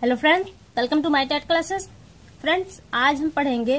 Hello friends, welcome to my TET classes. Friends, आज हम पढ़ेंगे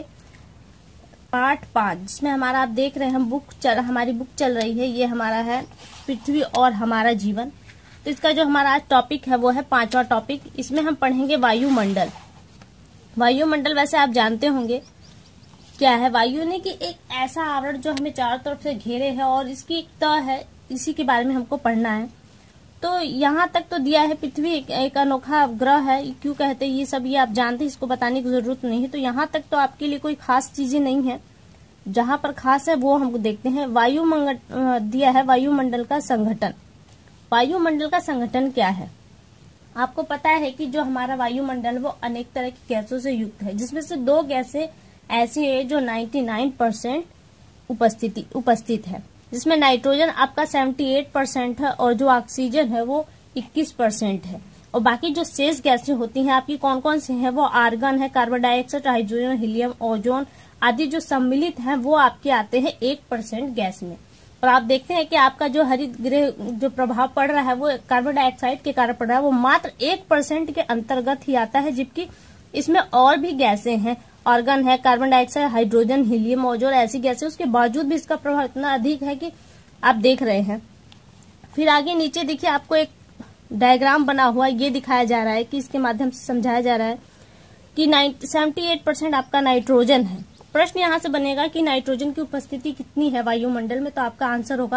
पार्ट 5, जिसमें हमारा आप देख रहे हैं हमारी बुक चल रही है। ये हमारा है पृथ्वी और हमारा जीवन। तो इसका जो हमारा आज टॉपिक है वो है 5वां टॉपिक। इसमें हम पढ़ेंगे वायुमंडल। वायुमंडल वैसे आप जानते होंगे क्या है। वायु ने कि एक ऐसा आवरण जो हमें चारों तरफ से घेरे है और इसकी एक तह है, इसी के बारे में हमको पढ़ना है। तो यहाँ तक तो दिया है पृथ्वी एक अनोखा ग्रह है। क्यों कहते हैं ये सब ये आप जानते हैं, इसको बताने की जरूरत नहीं है। तो यहाँ तक तो आपके लिए कोई खास चीजें नहीं है। जहां पर खास है वो हमको देखते हैं। वायुमंडल दिया है वायुमंडल का संगठन। वायुमंडल का संगठन क्या है? आपको पता है कि जो हमारा वायुमंडल वो अनेक तरह की गैसों से युक्त है, जिसमें से 2 गैसें ऐसी है जो 99% उपस्थित है, जिसमें नाइट्रोजन आपका 78% है और जो ऑक्सीजन है वो 21% है। और बाकी जो शेष गैसें होती हैं आपकी कौन कौन सी हैं? वो आर्गन है, carbon dioxide, hydrogen, helium, ozone आदि जो सम्मिलित हैं वो आपके आते हैं 1% गैस में। और आप देखते हैं कि आपका जो हरित गृह जो प्रभाव पड़ रहा है वो कार्बन डाइऑक्साइड के कारण पड़ रहा है, वो मात्र 1% के अंतर्गत ही आता है। जबकि इसमें और भी गैसें हैं, ऑर्गन है, carbon dioxide, hydrogen, helium, ozone ऐसी गैसें, उसके बावजूद भी इसका प्रभाव इतना अधिक है कि आप देख रहे हैं। फिर आगे नीचे देखिए, आपको एक डायग्राम बना हुआ ये दिखाया जा रहा है कि इसके माध्यम से समझाया जा रहा है कि 78% आपका नाइट्रोजन है। प्रश्न यहाँ से बनेगा कि नाइट्रोजन की उपस्थिति कितनी है वायुमंडल में? तो आपका आंसर होगा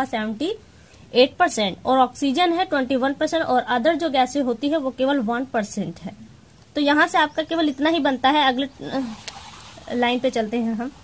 78%। और ऑक्सीजन है 21% और अदर जो गैसें होती है वो केवल 1% है। तो यहाँ से आपका केवल इतना ही बनता है। अगले लाइन पे चलते हैं हम।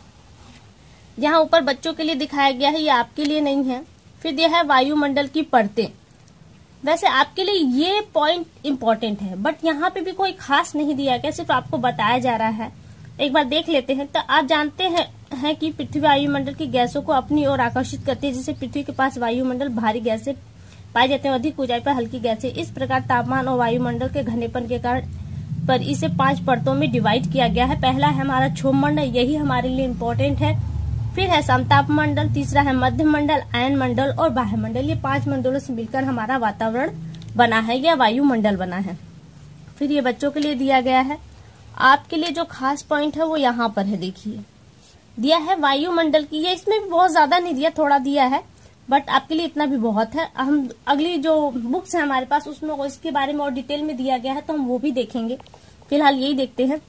यहाँ ऊपर बच्चों के लिए दिखाया गया है, ये आपके लिए नहीं है। फिर दिया है वायुमंडल की परतें। वैसे आपके लिए ये पॉइंट इंपॉर्टेंट है, बट यहाँ पे भी कोई खास नहीं दिया गया, सिर्फ आपको बताया जा रहा है। एक बार देख लेते हैं। तो आप जानते हैं कि पृथ्वी वायुमंडल की गैसों को अपनी ओर आकर्षित करती है। जैसे पृथ्वी के पास वायुमंडल भारी गैसें पाए जाते हैं, अधिक ऊंचाई पर हल्की गैसें। इस प्रकार तापमान और वायुमंडल के घनेपन के कारण पर इसे 5 परतों में डिवाइड किया गया है। पहला है हमारा क्षोभमंडल, यही हमारे लिए इम्पोर्टेंट है। फिर है समताप मंडल, तीसरा है मध्य मंडल, आयन मंडल और बाह्य मंडल। ये 5 मंडलों से मिलकर हमारा वातावरण बना है या वायुमंडल बना है। फिर ये बच्चों के लिए दिया गया है। आपके लिए जो खास पॉइंट है वो यहाँ पर है, देखिए दिया है वायुमंडल की। ये इसमें भी बहुत ज्यादा नहीं दिया, थोड़ा दिया है, बट आपके लिए इतना भी बहुत है। हम अगली जो बुक्स है हमारे पास उसमें इसके बारे में और डिटेल में दिया गया है, तो हम वो भी देखेंगे। फिलहाल यही देखते हैं।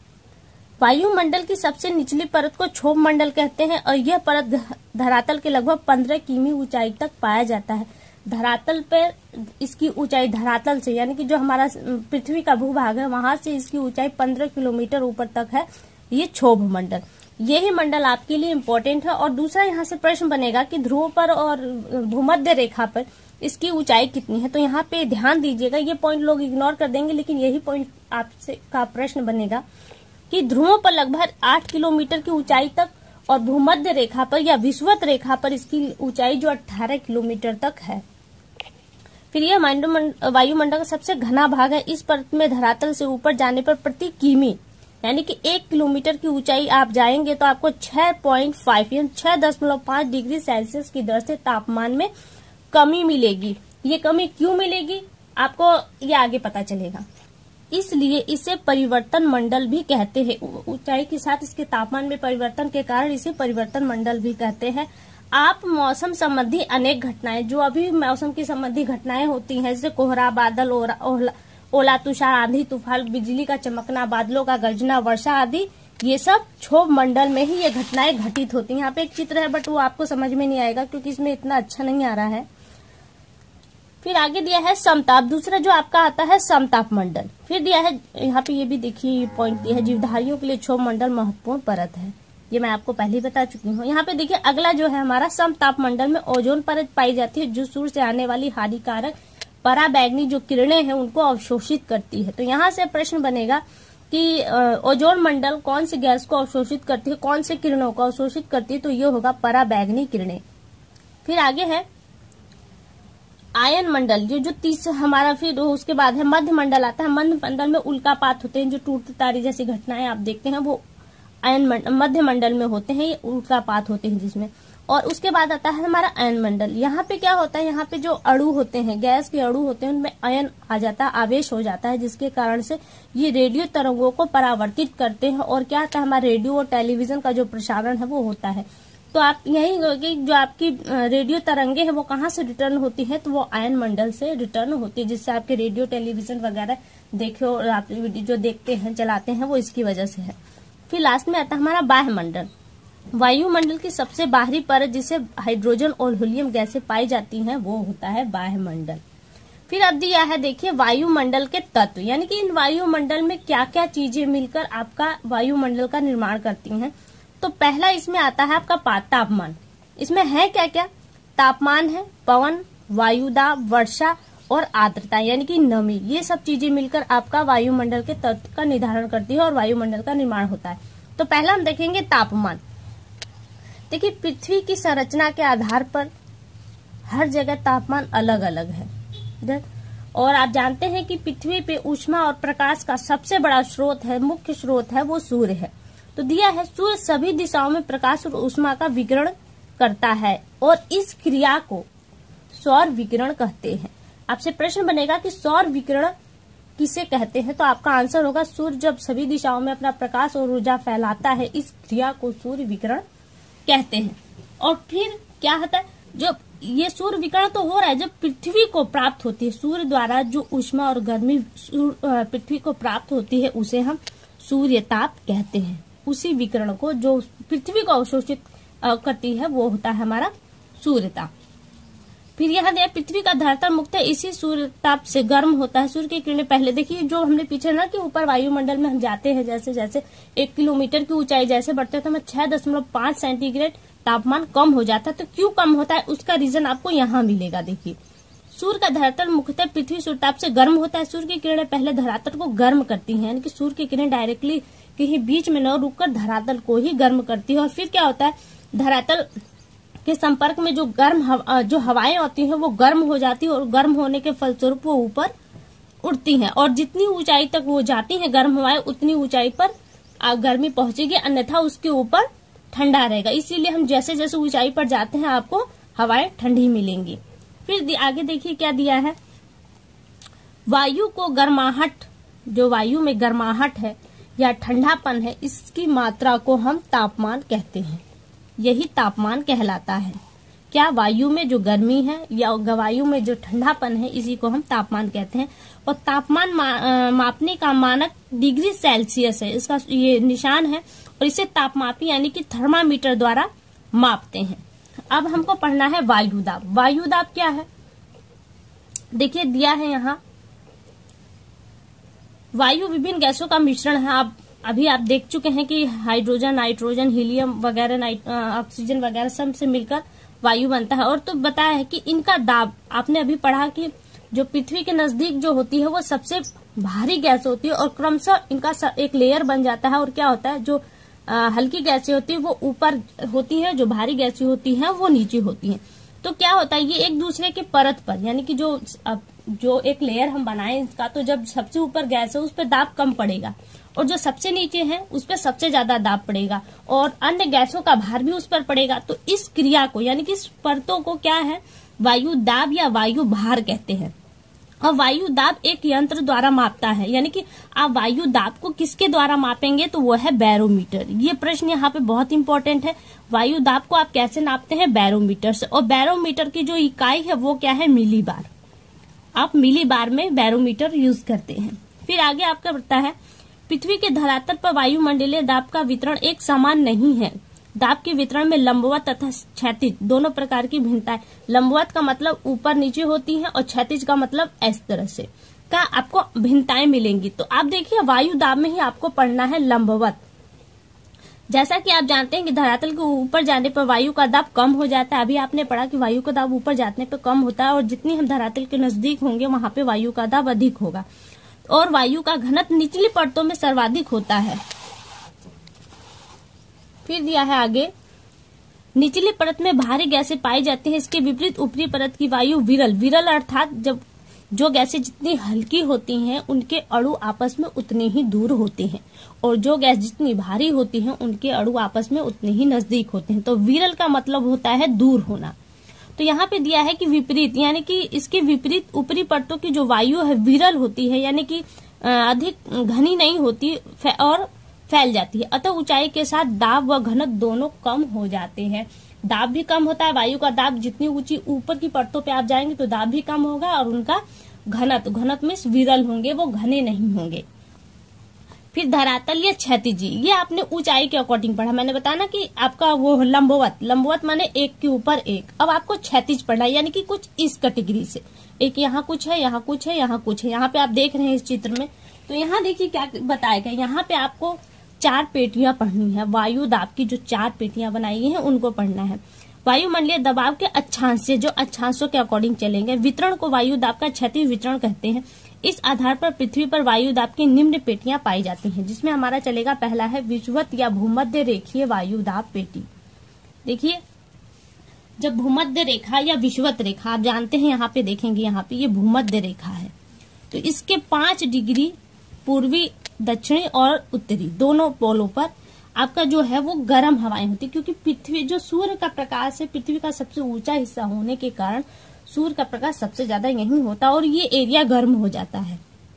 वायुमंडल की सबसे निचली परत को क्षोभ मंडल कहते हैं और यह परत धरातल के लगभग 15 किमी ऊंचाई तक पाया जाता है। धरातल पर इसकी ऊंचाई, धरातल से यानी कि जो हमारा पृथ्वी का भूभाग है वहां से इसकी ऊंचाई 15 किलोमीटर ऊपर तक है, ये क्षोभ मंडल। यही मंडल आपके लिए इम्पोर्टेंट है। और दूसरा यहाँ से प्रश्न बनेगा कि ध्रुव पर और भूमध्य रेखा पर इसकी ऊंचाई कितनी है? तो यहाँ पे ध्यान दीजिएगा, ये पॉइंट लोग इग्नोर कर देंगे, लेकिन यही पॉइंट आपसे का प्रश्न बनेगा कि ध्रुवों पर लगभग 8 किलोमीटर की ऊंचाई तक और भूमध्य रेखा पर या विषुवत रेखा पर इसकी ऊंचाई जो 18 किलोमीटर तक है। फिर यह वायुमंडल का सबसे घना भाग है। इस परत में धरातल से ऊपर जाने पर प्रति किमी यानी कि 1 किलोमीटर की ऊंचाई आप जाएंगे तो आपको 6.5 यानी 6.5 डिग्री सेल्सियस की दर से तापमान में कमी मिलेगी। ये कमी क्यों मिलेगी आपको ये आगे पता चलेगा। इसलिए इसे परिवर्तन मंडल भी कहते हैं। ऊंचाई के साथ इसके तापमान में परिवर्तन के कारण इसे परिवर्तन मंडल भी कहते हैं। आप मौसम संबंधी अनेक घटनाएं, जो अभी मौसम की संबंधी घटनाएं होती हैं, जैसे कोहरा, बादल, ओला, तुषार, आंधी, तूफान, बिजली का चमकना, बादलों का गरजना, वर्षा आदि, ये सब क्षोभ मंडल में ही ये घटनाएं घटित होती हैं। यहाँ पे एक चित्र है बट वो आपको समझ में नहीं आएगा क्योंकि इसमें इतना अच्छा नहीं आ रहा है। फिर आगे दिया है समताप, दूसरा जो आपका आता है समताप मंडल। फिर दिया है यहाँ पे, ये भी देखिए पॉइंट दिया है, जीवधारियों के लिए क्षोभ मंडल महत्वपूर्ण परत है। ये मैं आपको पहले ही बता चुकी हूँ। यहाँ पे देखिए अगला जो है हमारा समताप मंडल में ओजोन परत पाई जाती है, जो सूर्य से आने वाली हानिकारक पराबैंगनी जो किरणें हैं उनको अवशोषित करती है। तो यहाँ से प्रश्न बनेगा कि ओजोन मंडल कौन सी गैस को अवशोषित करती है, कौन से किरणों को अवशोषित करती है? तो ये होगा पराबैंगनी किरणें। फिर आगे है आयन मंडल, जो तीसरा हमारा। फिर उसके बाद है मध्य मंडल आता है। मध्य मंडल में उल्कापात होते हैं, जो टूटते तारे जैसी घटनाएं आप देखते हैं वो मध्य मंडल में होते हैं, ये उल्कापात होते हैं जिसमें। और उसके बाद आता है हमारा अयन मंडल। यहाँ पे क्या होता है, यहाँ पे जो अणु होते हैं, गैस के अणु होते हैं, उनमें अयन आ जाता है, आवेश हो जाता है, जिसके कारण से ये रेडियो तरंगों को परावर्तित करते हैं और क्या होता है, हमारा रेडियो और टेलीविजन का जो प्रसारण है वो होता है। तो आप यही जो आपकी रेडियो तरंगे है वो कहाँ से रिटर्न होती है, तो वो अयन मंडल से रिटर्न होती है, जिससे आपके रेडियो टेलीविजन वगैरह देखे और आप जो देखते हैं चलाते हैं वो इसकी वजह से है। फिर लास्ट में आता है हमारा वायुमंडल। वायुमंडल की सबसे बाहरी परत जिसे हाइड्रोजन और हीलियम गैसें पाई जाती हैं वो होता है वायुमंडल। फिर अब दिया है देखिए वायुमंडल के तत्व, यानी कि इन वायुमंडल में क्या क्या चीजें मिलकर आपका वायुमंडल का निर्माण करती हैं। तो पहला इसमें आता है आपका तापमान। इसमें है क्या क्या, तापमान है, पवन, वायुदाब, वर्षा और आर्द्रता यानी कि नमी, ये सब चीजें मिलकर आपका वायुमंडल के तत्व का निर्धारण करती है और वायुमंडल का निर्माण होता है। तो पहला हम देखेंगे तापमान। देखिए पृथ्वी की संरचना के आधार पर हर जगह तापमान अलग अलग है और आप जानते हैं कि पृथ्वी पे ऊष्मा और प्रकाश का सबसे बड़ा स्रोत है, मुख्य स्रोत है वो सूर्य है। तो दिया है सूर्य सभी दिशाओं में प्रकाश और ऊष्मा का विकिरण करता है और इस क्रिया को सौर विकिरण कहते हैं। आपसे प्रश्न बनेगा कि सौर विकिरण किसे कहते हैं, तो आपका आंसर होगा सूर्य जब सभी दिशाओं में अपना प्रकाश और ऊर्जा फैलाता है, इस क्रिया को सूर्य विकिरण कहते हैं। और फिर क्या होता है, जब ये सूर्य विकिरण तो हो रहा है, जब पृथ्वी को प्राप्त होती है सूर्य द्वारा जो ऊष्मा और गर्मी पृथ्वी को प्राप्त होती है उसे हम सूर्यताप कहते हैं। उसी विकिरण को जो पृथ्वी को अवशोषित करती है वो होता है हमारा सूर्यताप। फिर यहाँ दिया पृथ्वी का धरातल मुख्यतः इसी सूर्यताप से गर्म होता है। सूर्य की किरणें पहले देखिए जो हमने पीछे ना कि ऊपर वायुमंडल में हम जाते हैं, जैसे जैसे 1 किलोमीटर की ऊंचाई जैसे बढ़ते हैं तो हमें 6.5 सेंटीग्रेड तापमान कम हो जाता है। तो क्यों कम होता है उसका रीजन आपको यहाँ मिलेगा। देखिए सूर्य का धरातल मुख्यतः पृथ्वी सूर्यताप से गर्म होता है। सूर्य की किरणें पहले धरातल को गर्म करती हैं, यानी कि सूर्य की किरणें डायरेक्टली कहीं बीच में न रुककर धरातल को ही गर्म करती है। और फिर क्या होता है, धरातल के संपर्क में जो जो हवाएं होती हैं वो गर्म हो जाती है और गर्म होने के फलस्वरूप वो ऊपर उड़ती हैं और जितनी ऊंचाई तक वो जाती हैं गर्म हवाएं उतनी ऊंचाई पर गर्मी पहुंचेगी, अन्यथा उसके ऊपर ठंडा रहेगा। इसीलिए हम जैसे जैसे ऊंचाई पर जाते हैं आपको हवाएं ठंडी मिलेंगी। फिर आगे देखिए क्या दिया है, वायु को गर्माहट, जो वायु में गर्माहट है या ठंडापन है, इसकी मात्रा को हम तापमान कहते हैं। यही तापमान कहलाता है। क्या, वायु में जो गर्मी है या वायु में जो ठंडापन है, इसी को हम तापमान कहते हैं। और तापमान मापने का मानक डिग्री सेल्सियस है, इसका ये निशान है और इसे तापमापी यानी कि थर्मामीटर द्वारा मापते हैं। अब हमको पढ़ना है वायुदाब। वायुदाब क्या है, देखिए दिया है यहाँ, वायु विभिन्न गैसों का मिश्रण है। अभी आप देख चुके हैं कि हाइड्रोजन, नाइट्रोजन, हीलियम वगैरह, ऑक्सीजन वगैरह सब से मिलकर वायु बनता है। और तो बताया है कि इनका दाब, आपने अभी पढ़ा कि जो पृथ्वी के नजदीक जो होती है वो सबसे भारी गैस होती है और क्रमशः इनका एक लेयर बन जाता है। और क्या होता है, जो हल्की गैसें होती है वो ऊपर होती है, जो भारी गैसें होती हैं वो नीचे होती हैं। तो क्या होता है, ये एक दूसरे के परत पर, यानी कि जो एक लेयर हम बनाए इसका, तो जब सबसे ऊपर गैस है उस पर दाब कम पड़ेगा और जो सबसे नीचे है उस पर सबसे ज्यादा दाब पड़ेगा और अन्य गैसों का भार भी उस पर पड़ेगा। तो इस क्रिया को, यानी कि इस परतों को क्या है, वायु दाब या वायु भार कहते हैं। और वायु दाब एक यंत्र द्वारा मापता है, यानी कि आप वायु दाब को किसके द्वारा मापेंगे, तो वो है बैरोमीटर। ये प्रश्न यहाँ पे बहुत इंपॉर्टेंट है। वायु दाब को आप कैसे नापते हैं, बैरोमीटर से। और बैरोमीटर की जो इकाई है वो क्या है, मिली बार। आप मिली बार में बैरोमीटर यूज करते हैं। फिर आगे आपका बढ़ता है, पृथ्वी के धरातल पर वायुमंडलीय दाब का वितरण एक समान नहीं है। दाब के वितरण में लंबवत तथा क्षैतिज दोनों प्रकार की भिन्नताएं, लंबवत का मतलब ऊपर नीचे होती है और क्षैतिज का मतलब इस तरह से का आपको भिन्नताएं मिलेंगी। तो आप देखिए वायु दाब में ही आपको पढ़ना है लंबवत। जैसा कि आप जानते हैं कि धरातल के ऊपर जाने पर वायु का दाब कम हो जाता है। अभी आपने पढ़ा कि वायु का दाब ऊपर जाने पर कम होता है और जितनी हम धरातल के नजदीक होंगे वहां पे वायु का दाब अधिक होगा। और वायु का घनत्व निचली परतों में सर्वाधिक होता है। फिर दिया है आगे, निचली परत में भारी गैसें पाई जाती हैं, इसके विपरीत ऊपरी परत की वायु विरल, विरल अर्थात जब जो गैसें जितनी हल्की होती हैं उनके अणु आपस में उतने ही दूर होते हैं, और जो गैस जितनी भारी होती हैं उनके अणु आपस में उतने ही नजदीक होते हैं। तो विरल का मतलब होता है दूर होना। तो यहाँ पे दिया है कि विपरीत, यानी कि इसके विपरीत ऊपरी परतों की जो वायु है विरल होती है, यानी कि अधिक घनी नहीं होती और फैल जाती है। अतः ऊंचाई के साथ दाब व घनत्व दोनों कम हो जाते हैं। दाब भी कम होता है, वायु का दाब जितनी ऊंची ऊपर की परतों पे आप जाएंगे तो दाब भी कम होगा, और उनका घनत्व में विरल होंगे, वो घने नहीं होंगे। फिर धरातल या क्षैतिज, ये आपने ऊंचाई के अकॉर्डिंग पढ़ा। मैंने बताया ना कि आपका वो लंबवत माने एक के ऊपर एक। अब आपको क्षैतिज पढ़ना है, यानी कि कुछ इस कैटेगरी से, एक यहाँ कुछ है, यहाँ कुछ है, यहाँ कुछ है। यहाँ पे आप देख रहे हैं इस चित्र में, तो यहाँ देखिए क्या बताया गया। यहाँ पे आपको 4 पेटियां पढ़नी है। वायु दाब की जो 4 पेटियां बनाई हैं उनको पढ़ना है। वायुमंडलीय दबाव के अक्षांश से, जो अक्षांशों के अकॉर्डिंग चलेंगे। वितरण को वायु दाब का क्षैतिज वितरण कहते हैं। इस आधार पर पृथ्वी पर वायु दाब की निम्न पेटियां पाई जाती हैं, जिसमें हमारा चलेगा पहला है विषुवत या भूमध्य रेखीय वायु दाब पेटी। देखिए, जब भूमध्य रेखा या विषुवत रेखा, आप जानते हैं यहाँ पे देखेंगे, यहाँ पे ये भूमध्य रेखा है, तो इसके 5 डिग्री पूर्वी, दक्षिणी और उत्तरी दोनों पोलों पर आपका जो है वो गर्म हवाएं होती, क्योंकि पृथ्वी जो सूर्य का प्रकाश है, पृथ्वी का सबसे ऊंचा हिस्सा होने के कारण सूर्य का प्रकाश सबसे ज्यादा यहीं होता है, और ये एरिया गर्म हो जाता है।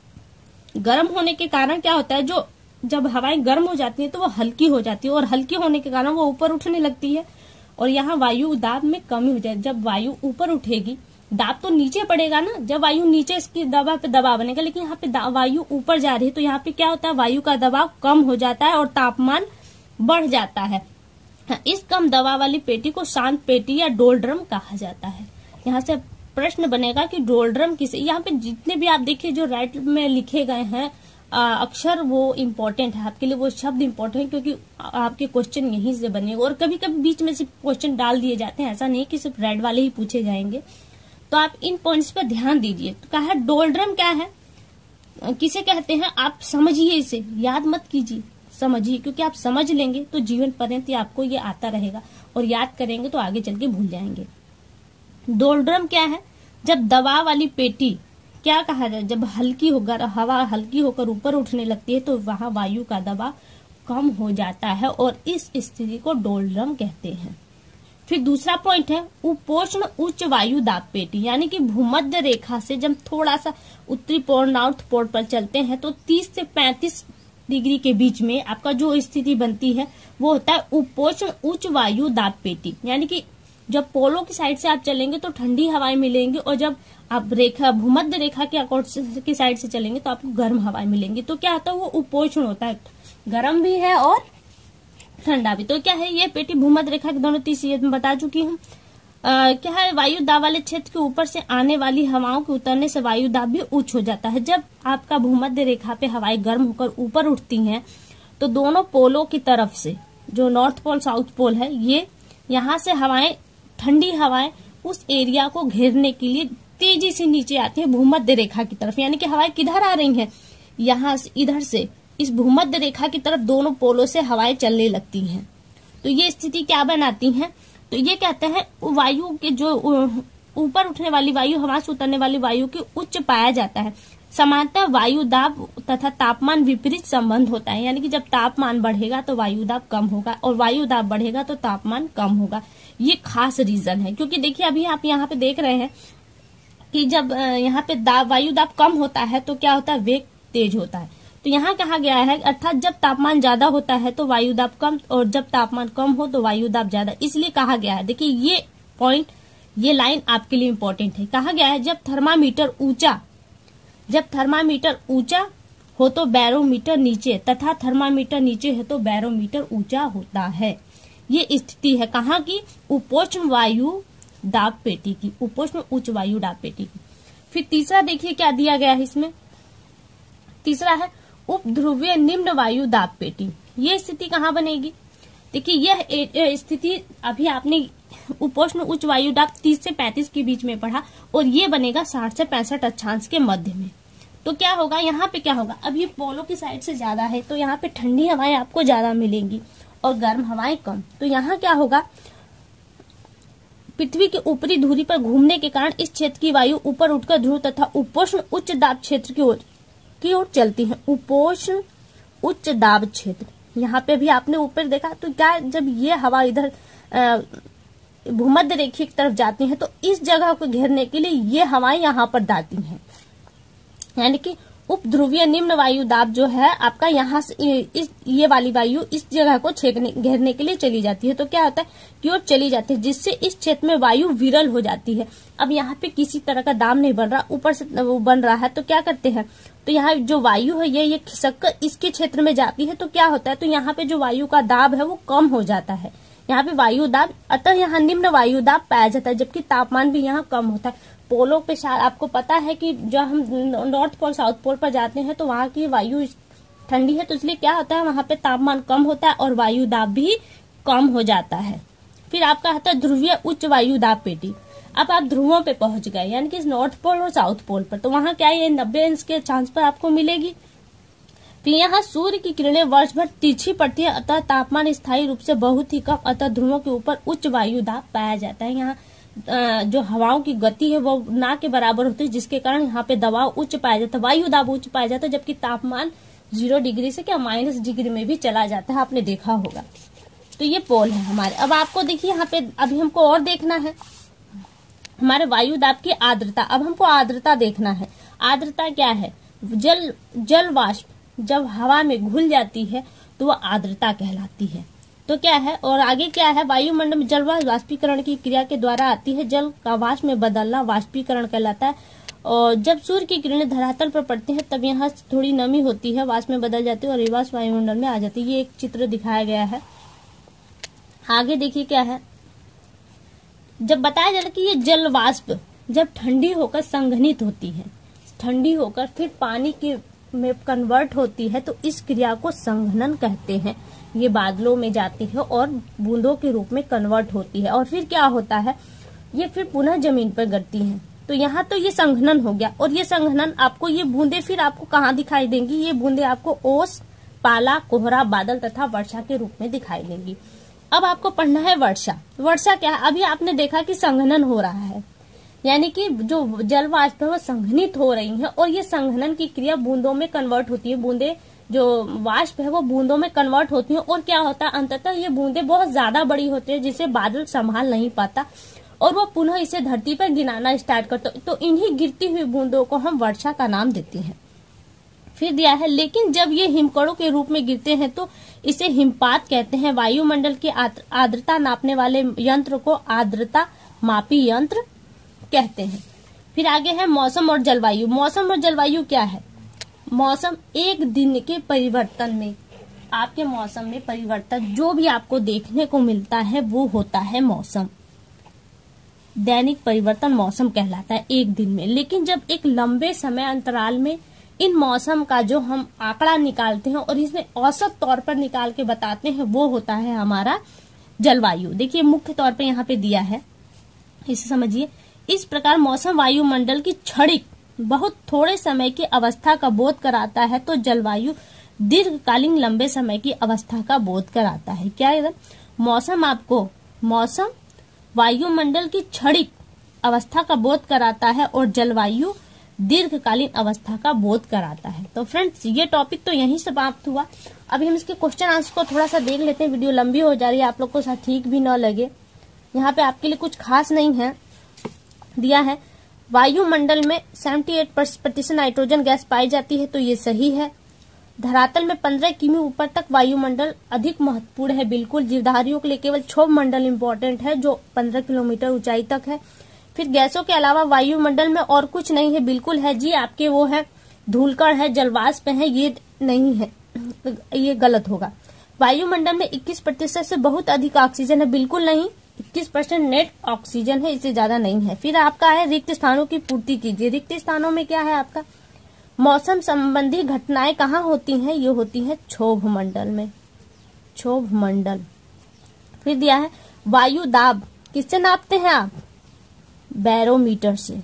गर्म होने के कारण क्या होता है, जो जब हवाएं गर्म हो जाती है तो वो हल्की हो जाती है, और हल्की होने के कारण वो ऊपर उठने लगती है, और यहाँ वायु दाब में कमी हो जाए। जब वायु ऊपर उठेगी, दाब तो नीचे पड़ेगा ना, जब वायु नीचे इसकी दबाव पे दबाव बनेगा, लेकिन यहाँ पे वायु ऊपर जा रही है, तो यहाँ पे क्या होता है, वायु का दबाव कम हो जाता है और तापमान बढ़ जाता है। इस कम दबाव वाली पेटी को शांत पेटी या डोलड्रम कहा जाता है। यहाँ से प्रश्न बनेगा कि डोलड्रम किसे, यहाँ पे जितने भी आप देखिए जो राइट में लिखे गए हैं अक्षर, वो इम्पोर्टेंट है आपके लिए, वो शब्द इम्पोर्टेंट है, क्योंकि आपके क्वेश्चन यहीं से बनेंगे। और कभी कभी बीच में से क्वेश्चन डाल दिए जाते हैं, ऐसा नहीं कि सिर्फ रेड वाले ही पूछे जाएंगे, तो आप इन पॉइंट्स पर ध्यान दीजिए। तो कहा है डोलड्रम क्या है, किसे कहते हैं, आप समझिए, इसे याद मत कीजिए, समझिए, क्योंकि आप समझ लेंगे तो जीवन पर्यंत आपको ये आता रहेगा, और याद करेंगे तो आगे चल के भूल जाएंगे। डोलड्रम क्या है, जब दबाव वाली पेटी, क्या कहा जाए, जब हल्की होकर हवा हल्की होकर ऊपर उठने लगती है तो वहां वायु का दबाव कम हो जाता है, और इस स्थिति को डोलड्रम कहते हैं। फिर दूसरा पॉइंट है उपोष्ण उच्च वायु दाब पेटी, यानी कि भूमध्य रेखा से जब थोड़ा सा उत्तरी पोल नॉर्थ पोल पर चलते हैं तो 30 से 35 डिग्री के बीच में आपका जो स्थिति बनती है वो होता है उपोष्ण उच्च वायु दाब पेटी। यानी कि जब पोलों की साइड से आप चलेंगे तो ठंडी हवाएं मिलेंगी, और जब आप रेखा भूमध्य रेखा के अकॉर्ड की साइड से चलेंगे तो आपको गर्म हवाएं मिलेंगी। तो क्या होता है, वो उपोष्ण होता है, गर्म भी है और ठंडा भी। तो क्या है, ये पेटी भूमध्य रेखा के दोनों तीसरी में बता चुकी हूँ। क्या है, वायु दाब वाले क्षेत्र के ऊपर से आने वाली हवाओं के उतरने से वायु दाब भी उच्च हो जाता है। जब आपका भूमध्य रेखा पे हवाएं गर्म होकर ऊपर उठती हैं तो दोनों पोलों की तरफ से, जो नॉर्थ पोल साउथ पोल है, ये यहाँ से हवाएं, ठंडी हवाएं उस एरिया को घेरने के लिए तेजी से नीचे आती है भूमध्य रेखा की तरफ। यानी कि हवाएं किधर आ रही हैं, यहाँ से, इधर से, इस भूमध्य रेखा की तरफ दोनों पोलों से हवाएं चलने लगती हैं। तो ये स्थिति क्या बनाती है, तो ये कहते हैं वायु के जो ऊपर उठने वाली वायु, हवा से उतरने वाली वायु के उच्च पाया जाता है। समानतः वायु दाब तथा तापमान विपरीत संबंध होता है, यानी कि जब तापमान बढ़ेगा तो वायु दाब कम होगा, और वायु दाब बढ़ेगा तो तापमान कम होगा। ये खास रीजन है, क्योंकि देखिए अभी आप यहाँ पे देख रहे हैं कि जब यहाँ पे वायु दाब कम होता है तो क्या होता है, वेग तेज होता है। तो यहाँ कहा गया है, अर्थात जब तापमान ज्यादा होता है तो वायु दाब कम, और जब तापमान कम हो तो वायु दाब ज्यादा, इसलिए कहा गया है। देखिए ये पॉइंट, ये लाइन आपके लिए इम्पोर्टेंट है। कहा गया है जब थर्मामीटर ऊंचा हो तो बैरोमीटर नीचे, तथा थर्मामीटर नीचे है तो बैरोमीटर ऊंचा होता है। ये स्थिति है कहाँ की, उपोष्ण वायु दाब पेटी की, उपोष्ण उच्च वायु दाब पेटी की। फिर तीसरा देखिए क्या दिया गया है इसमें, तीसरा है उपध्रुवीय निम्न वायु दाब पेटी। ये स्थिति कहाँ बनेगी, देखिए यह स्थिति अभी आपने उपोष्ण उच्च वायु दाब 30 से 35 के बीच में पढ़ा, और ये बनेगा 60 से 65 अक्षांश के मध्य में। तो क्या होगा, यहाँ पे क्या होगा, अब ये पोलो की साइड से ज्यादा है तो यहाँ पे ठंडी हवाएं आपको ज्यादा मिलेंगी और गर्म हवाएं कम। तो यहाँ क्या होगा, पृथ्वी की ऊपरी धुरी पर घूमने के कारण इस क्षेत्र की वायु ऊपर उठकर ध्रुव तथा उपोष्ण उच्च दाब क्षेत्र की ओर चलती है। उपोष्ण उच्च दाब क्षेत्र, यहाँ पे भी आपने ऊपर देखा, तो क्या जब ये हवा इधर भूमध्य रेखा की तरफ जाती है तो इस जगह को घेरने के लिए ये हवाएं यहाँ पर जाती हैं, यानी कि उपध्रुवीय निम्न वायु दाब जो है आपका यहाँ से ये वाली वायु इस जगह को घेरने के लिए चली जाती है, तो क्या होता है कि ओर चली जाती है, जिससे इस क्षेत्र में वायु विरल हो जाती है। अब यहाँ पे किसी तरह का दाब नहीं बन रहा, ऊपर से वो बन रहा है, तो क्या करते हैं, तो यहाँ जो वायु है ये खिसक कर इसके क्षेत्र में जाती है, तो क्या होता है, तो यहाँ पे जो वायु का दाब है वो कम हो जाता है, यहाँ पे वायु दाब, अतः यहाँ निम्न वायु दाब पाया जाता है, जबकि तापमान भी यहाँ कम होता है। पोलों पे आपको पता है कि जब हम नॉर्थ पोल साउथ पोल पर जाते हैं तो वहाँ की वायु ठंडी है, तो इसलिए क्या होता है वहाँ पे तापमान कम होता है और वायु दाब भी कम हो जाता है। फिर आपका आता है ध्रुवीय उच्च वायु दाब पेटी। अब आप ध्रुवों पे पहुंच गए, यानी कि नॉर्थ पोल और साउथ पोल पर, तो वहाँ क्या ये 90 अंश के चांस पर आपको मिलेगी। फिर यहाँ सूर्य की किरणें वर्ष भर तिरछी पड़ती है, अतः तापमान स्थायी रूप से बहुत ही कम, अतः ध्रुवों के ऊपर उच्च वायु दाब पाया जाता है। यहाँ जो हवाओं की गति है वो ना के बराबर होती है, जिसके कारण यहाँ पे दबाव उच्च पाया जाता है, वायु दाब उच्च पाया जाता है, जबकि तापमान 0 डिग्री से क्या माइनस डिग्री में भी चला जाता है, आपने देखा होगा। तो ये पोल है हमारे। अब आपको देखिए यहाँ पे अभी हमको और देखना है हमारे वायु दाब की आर्द्रता। अब हमको आर्द्रता देखना है। आर्द्रता क्या है, जल वाष्प जब हवा में घुल जाती है तो वह आर्द्रता कहलाती है। तो क्या है, और आगे क्या है, वायुमंडल में जल वाष्पीकरण की क्रिया के द्वारा आती है, जल का वाष्प में बदलना वाष्पीकरण कहलाता है। और जब सूर्य की किरणें धरातल पर पड़ती हैं तब यहाँ थोड़ी नमी होती है, वाष्प में बदल जाती है और रिवाष्प वायुमंडल में आ जाती है। ये एक चित्र दिखाया गया है। आगे देखिए क्या है, जब बताया जा रहा है कि ये जल वाष्प जब ठंडी होकर संघनित होती है, ठंडी होकर फिर पानी के में कन्वर्ट होती है, तो इस क्रिया को संघनन कहते हैं। ये बादलों में जाती है और बूंदों के रूप में कन्वर्ट होती है, और फिर क्या होता है, ये फिर पुनः जमीन पर गिरती हैं। तो यहाँ तो ये संघनन हो गया, और ये संघनन आपको ये बूंदे फिर आपको कहाँ दिखाई देंगी, ये बूंदे आपको ओस, पाला, कोहरा, बादल तथा वर्षा के रूप में दिखाई देंगी। अब आपको पढ़ना है वर्षा। वर्षा क्या है, अभी आपने देखा कि संघनन हो रहा है, यानी कि जो जल वाष्प है वो संघनित हो रही है, और ये संघनन की क्रिया बूंदों में कन्वर्ट होती है। बूंदे जो वाष्प है वो बूंदों में कन्वर्ट होती है, और क्या होता है अंततः ये बूंदे बहुत ज्यादा बड़ी होती है, जिसे बादल संभाल नहीं पाता और वो पुनः इसे धरती पर गिराना स्टार्ट करता है। तो इन्हीं गिरती हुई बूंदों को हम वर्षा का नाम देते हैं। फिर दिया है, लेकिन जब ये हिमकणों के रूप में गिरते हैं तो इसे हिमपात कहते हैं। वायुमंडल की आर्द्रता नापने वाले यंत्र को आर्द्रता मापी यंत्र कहते हैं। फिर आगे है मौसम और जलवायु। मौसम और जलवायु क्या है, मौसम एक दिन के परिवर्तन में, आपके मौसम में परिवर्तन जो भी आपको देखने को मिलता है वो होता है मौसम। दैनिक परिवर्तन मौसम कहलाता है एक दिन में। लेकिन जब एक लंबे समय अंतराल में इन मौसम का जो हम आंकड़ा निकालते हैं और इसमें औसत तौर पर निकाल के बताते हैं वो होता है हमारा जलवायु। देखिए मुख्य तौर पे यहाँ पे दिया है, इसे समझिए। इस प्रकार मौसम वायुमंडल की क्षणिक बहुत थोड़े समय की अवस्था का बोध कराता है, तो जलवायु दीर्घकालीन लंबे समय की अवस्था का बोध कराता है। क्या है, मौसम आपको मौसम वायुमंडल की क्षणिक अवस्था का बोध कराता है और जलवायु दीर्घकालीन अवस्था का बोध कराता है। तो फ्रेंड्स ये टॉपिक तो यहीं समाप्त हुआ। अभी हम इसके क्वेश्चन आंसर को थोड़ा सा देख लेते हैं। वीडियो लंबी हो जा रही है, आप लोग को साथ ठीक भी न लगे। यहाँ पे आपके लिए कुछ खास नहीं है, दिया है वायुमंडल में 78% नाइट्रोजन गैस पाई जाती है, तो ये सही है। धरातल में 15 किमी ऊपर तक वायुमंडल अधिक महत्वपूर्ण है, बिल्कुल। जीवधारियों के लिए केवल क्षोभ मंडल इम्पोर्टेंट है जो 15 किलोमीटर ऊंचाई तक है। फिर गैसों के अलावा वायुमंडल में और कुछ नहीं है, बिल्कुल है जी, आपके वो है धूलकण है, जलवाष्प है, ये नहीं है, ये गलत होगा। वायुमंडल में 21% से बहुत अधिक ऑक्सीजन है, बिल्कुल नहीं, 21% नेट ऑक्सीजन है, इससे ज्यादा नहीं है। फिर आपका है रिक्त स्थानों की पूर्ति कीजिए। रिक्त स्थानों में क्या है आपका, मौसम संबंधी घटनाएं कहाँ होती हैं, ये होती है क्षोभ मंडल में, क्षोभ मंडल। फिर दिया है वायु दाब किससे नापते हैं आप, बैरोमीटर से।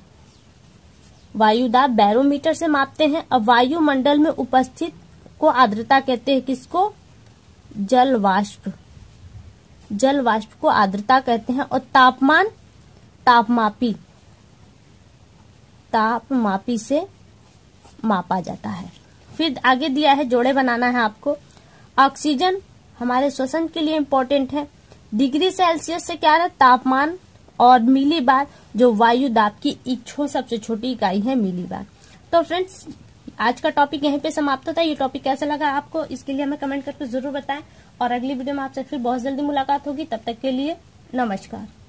वायु दाब बैरोमीटर से मापते हैं। अब वायुमंडल में उपस्थित को आर्द्रता कहते हैं, किसको, जल वाष्प, जल वाष्प को आर्द्रता कहते हैं। और तापमान तापमापी से मापा जाता है। फिर आगे दिया है, जोड़े बनाना है आपको। ऑक्सीजन हमारे श्वसन के लिए इम्पोर्टेंट है। डिग्री सेल्सियस से क्या है, तापमान, और मिलीबार जो वायु दाब की सबसे छोटी इकाई है, मिलीबार। तो फ्रेंड्स, आज का टॉपिक यहीं पे समाप्त होता है। ये टॉपिक कैसा लगा आपको, इसके लिए हमें कमेंट करके जरूर बताएं, और अगली वीडियो में आपसे फिर बहुत जल्दी मुलाकात होगी। तब तक के लिए नमस्कार।